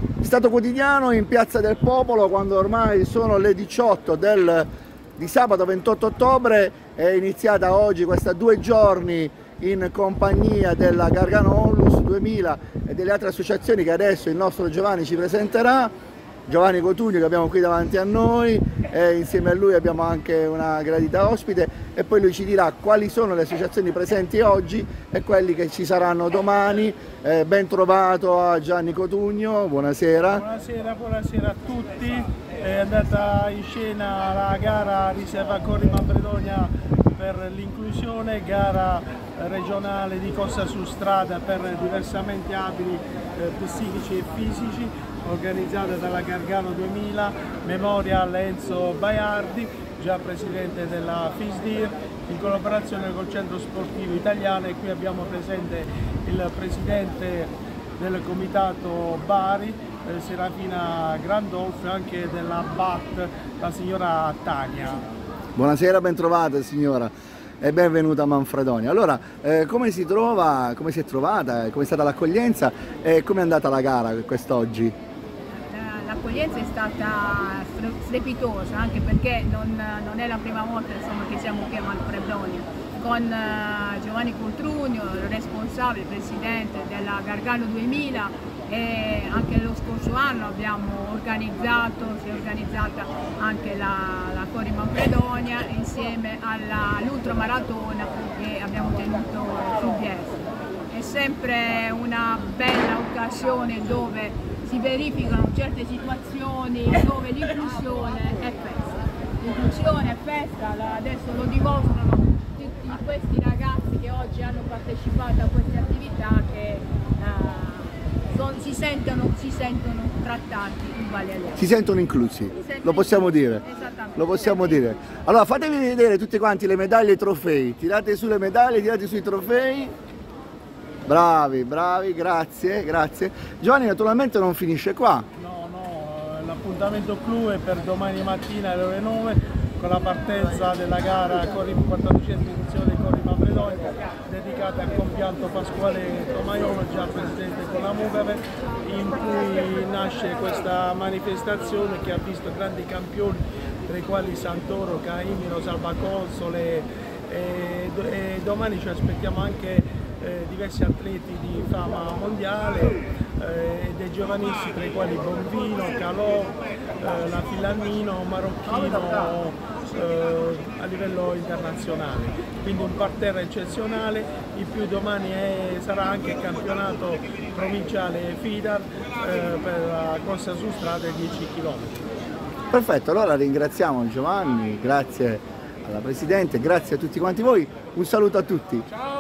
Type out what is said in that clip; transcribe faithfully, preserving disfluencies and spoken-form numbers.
Stato quotidiano in Piazza del Popolo, quando ormai sono le diciotto del, di sabato ventotto ottobre. È iniziata oggi questa due giorni in compagnia della Gargano Onlus duemila e delle altre associazioni che adesso il nostro Giovanni ci presenterà. Giovanni Cotugno, che abbiamo qui davanti a noi, e insieme a lui abbiamo anche una gradita ospite, e poi lui ci dirà quali sono le associazioni presenti oggi e quelli che ci saranno domani. Eh, ben trovato a Gianni Cotugno, buonasera. Buonasera, buonasera a tutti. È andata in scena la gara riserva Corri Manfredonia per l'inclusione, gara regionale di corsa su strada per diversamente abili eh, psichici e fisici, organizzata dalla Gargano duemila, memoria Enzo Baiardi, già presidente della FISDIR, in collaborazione col Centro Sportivo Italiano, e qui abbiamo presente il presidente del comitato Bari, eh, Serafina Grandolfi, anche della B A T, la signora Tania. Buonasera, ben trovata signora e benvenuta a Manfredonia. Allora, eh, come si trova, come si è trovata, come è stata l'accoglienza e come è andata la gara quest'oggi? L'accoglienza è stata strepitosa, anche perché non, non è la prima volta, insomma, che siamo qui a Manfredonia. Con uh, Giovanni Cotugno, responsabile, presidente della Gargano duemila, e anche lo scorso anno abbiamo organizzato, si è organizzata anche la, la Corri Manfredonia insieme all'ultramaratona che abbiamo tenuto su Vieste. È sempre una bella occasione dove si verificano certe situazioni dove l'inclusione è festa. L'inclusione è festa, adesso lo dimostrano tutti questi ragazzi che oggi hanno partecipato a queste attività, che uh, son, si, sentono, si sentono trattati uguali agli altri. Si sentono inclusi, lo possiamo dire. Lo possiamo dire. Allora fatevi vedere tutti quanti le medaglie e i trofei, tirate su le medaglie, tirate sui trofei. Bravi, bravi, grazie, grazie. Giovanni naturalmente non finisce qua. No, no, l'appuntamento clou è per domani mattina alle ore nove, con la partenza della gara Corri quattrocentesima edizione Corri Manfredonia, dedicata al compianto Pasquale Tomaiolo, già presidente con la Mugave, in cui nasce questa manifestazione che ha visto grandi campioni, tra i quali Santoro, Caimino, Salvaconsole, e, e domani ci aspettiamo anche Eh, diversi atleti di fama mondiale, eh, dei giovanissimi, tra i quali Bombino, Calò, eh, la Filannino, Marocchino, eh, a livello internazionale. Quindi un parterre eccezionale. In più domani è, sarà anche il campionato provinciale FIDAR eh, per la corsa su strada dieci chilometri. Perfetto, allora ringraziamo Giovanni, grazie alla Presidente, grazie a tutti quanti voi, un saluto a tutti. Ciao.